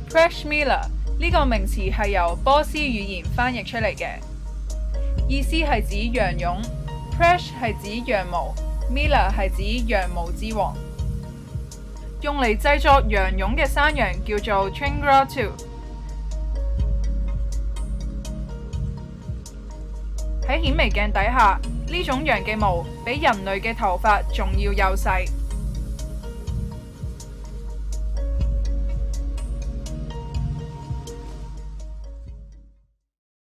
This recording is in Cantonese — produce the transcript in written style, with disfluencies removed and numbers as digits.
Peshmila 呢個名詞係由波斯語言翻譯出嚟嘅，意思係指羊絨。Presh 係指羊毛 ，Mila 係指羊毛之王。用嚟製作羊絨嘅山羊叫做 Chingratu。喺顯微鏡底下，呢種羊嘅毛比人類嘅頭髮仲要幼細。